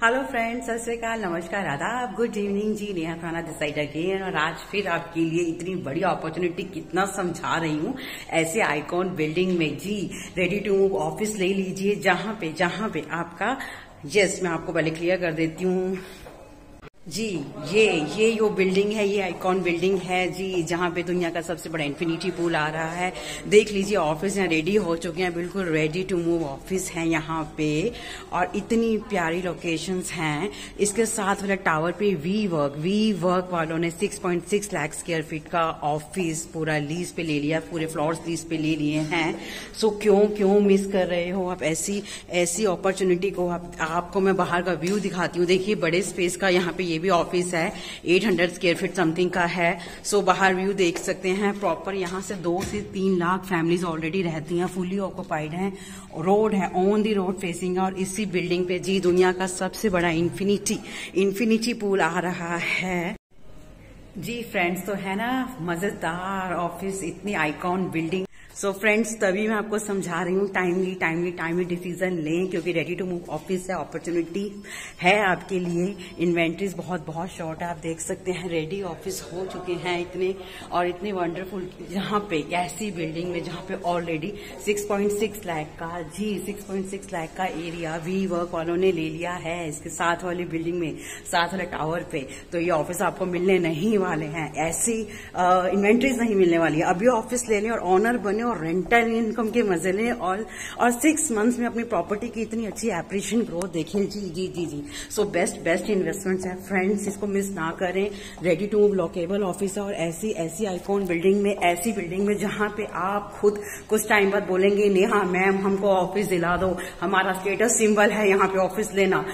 Hello friends, सत श्री अकाल, नमस्कार, आदाब, गुड इवनिंग जी। नेहा खाना दिस साइड अगेन, और आज फिर आपके लिए इतनी बड़ी अपॉर्चुनिटी कितना समझा रही हूँ ऐसे आइकॉन बिल्डिंग में जी। रेडी टू मूव ऑफिस ले लीजिए, जहाँ पे आपका मैं आपको पहले क्लियर कर देती हूँ जी। ये जो बिल्डिंग है, ये आइकॉन बिल्डिंग है जी, जहाँ पे दुनिया का सबसे बड़ा इन्फिनिटी पूल आ रहा है। देख लीजिए, ऑफिस यहाँ रेडी हो चुके हैं, बिल्कुल रेडी टू मूव ऑफिस है यहाँ पे, और इतनी प्यारी लोकेशंस हैं। इसके साथ वाले टावर पे वी वर्क वालों ने 6.6 लाख स्क्वायर फीट का ऑफिस पूरा लीज पे ले लिया, पूरे फ्लोर्स लीज पे ले लिए हैं। सो क्यों मिस कर रहे हो आप ऐसी अपॉर्चुनिटी को। आपको मैं बाहर का व्यू दिखाती हूँ। देखिए, बड़े स्पेस का यहाँ पे ये भी ऑफिस है, 800 स्क्वायर फीट समथिंग का है। सो बाहर व्यू देख सकते हैं प्रॉपर। यहाँ से 2 से 3 लाख फैमिलीज ऑलरेडी रहती हैं, फुली ऑक्युपाइड हैं। रोड है, ऑन दी रोड फेसिंग है, और इसी बिल्डिंग पे जी दुनिया का सबसे बड़ा इन्फिनिटी पूल आ रहा है जी। फ्रेंड्स, तो है ना मजेदार ऑफिस, इतनी आइकॉन बिल्डिंग। सो फ्रेंड्स, तभी मैं आपको समझा रही हूँ, टाइमली डिसीजन लें, क्योंकि रेडी टू मूव ऑफिस है, अपॉर्चुनिटी है आपके लिए। इन्वेंट्रीज बहुत शॉर्ट है, आप देख सकते हैं। रेडी ऑफिस हो चुके हैं इतने वंडरफुल, जहाँ पे ऐसी बिल्डिंग में जहाँ पे ऑलरेडी 6.6 लाख का 6.6 लाख का एरिया वी वर्क वालों ने ले लिया है। इसके साथ वाली बिल्डिंग में, साथ वाले टावर पे, तो ये ऑफिस आपको मिलने नहीं वाले हैं, ऐसी इन्वेंट्रीज नहीं मिलने वाली है। अभी ऑफिस ले लें और ऑनर बने और रेंटल इनकम के मजे लें, और 6 मंथ्स में अपनी प्रॉपर्टी की इतनी अच्छी एप्रिशिएशन ग्रोथ देखें जी। सो बेस्ट इन्वेस्टमेंट्स है फ्रेंड्स, इसको मिस ना करें। Ready to move lockable office है, और ऐसी आइकॉन बिल्डिंग में, ऐसी बिल्डिंग में जहां पे आप खुद कुछ टाइम बाद बोलेंगे, नेहा मैम हमको ऑफिस दिला दो, हमारा स्टेटस सिंबल है यहाँ पे ऑफिस लेना।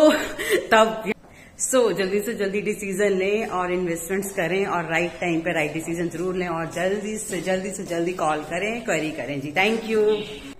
जल्दी से जल्दी डिसीजन लें और इन्वेस्टमेंट्स करें, और राइट टाइम पे राइट डिसीजन जरूर लें, और जल्दी से जल्दी कॉल करें, क्वेरी करें जी। Thank you.